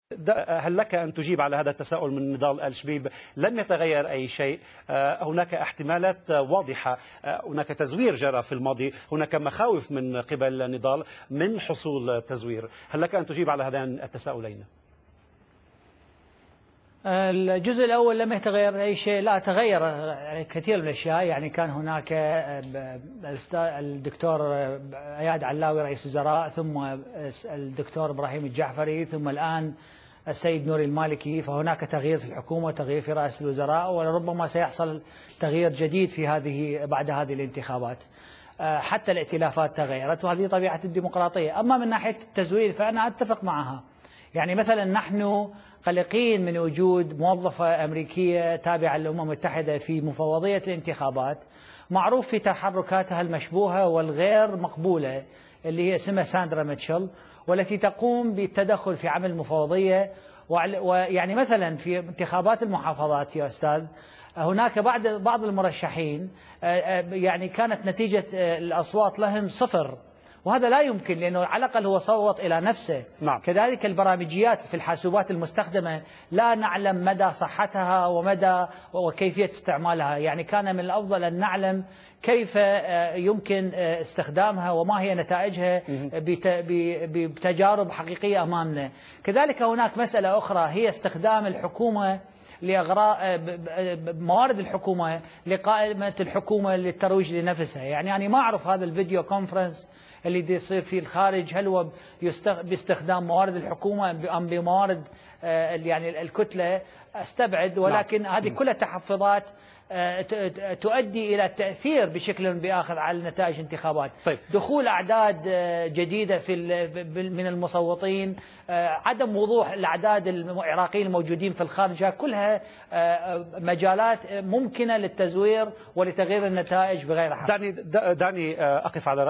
هل لك أن تجيب على هذا التساؤل من نضال الشبيب؟ لم يتغير أي شيء، هناك احتمالات واضحة، هناك تزوير جرى في الماضي، هناك مخاوف من قبل نضال من حصول تزوير. هل لك أن تجيب على هذين التساؤلين؟ الجزء الأول لم يتغير أي شيء، لا تغير كثير من الأشياء. يعني كان هناك الدكتور اياد علاوي رئيس وزراء، ثم الدكتور إبراهيم الجعفري، ثم الآن السيد نوري المالكي. فهناك تغيير في الحكومة وتغيير في رئاسة الوزراء، ولربما سيحصل تغيير جديد في بعد هذه الانتخابات. حتى الائتلافات تغيرت، وهذه طبيعة الديمقراطية. أما من ناحية التزوير فأنا أتفق معها. يعني مثلا نحن قلقين من وجود موظفة أمريكية تابعة للأمم المتحدة في مفوضية الانتخابات، معروف في تحركاتها المشبوهة والغير مقبولة، اللي هي اسمها ساندرا ميتشل، والتي تقوم بالتدخل في عمل المفوضية. ويعني مثلا في انتخابات المحافظات يا أستاذ، هناك بعض المرشحين يعني كانت نتيجة الأصوات لهم 0، وهذا لا يمكن، لأنه على الأقل هو صوت إلى نفسه. نعم. كذلك البرامجيات في الحاسوبات المستخدمة لا نعلم مدى صحتها ومدى وكيفية استعمالها. يعني كان من الأفضل أن نعلم كيف يمكن استخدامها وما هي نتائجها بتجارب حقيقية أمامنا. كذلك هناك مسألة أخرى، هي استخدام الحكومة لإغراء موارد الحكومة لقائمة الحكومة للترويج لنفسها. يعني أنا ما أعرف هذا الفيديو كونفرنس اللي يصير في الخارج، هل هو باستخدام موارد الحكومة أم بموارد يعني الكتلة؟ أستبعد، ولكن هذه كلها تحفظات تؤدي إلى التأثير بشكل بآخر على نتائج الانتخابات. طيب. دخول أعداد جديدة من المصوتين، عدم وضوح الأعداد العراقيين الموجودين في الخارج، كلها مجالات ممكنة للتزوير ولتغيير النتائج بغير حق. دعني أقف على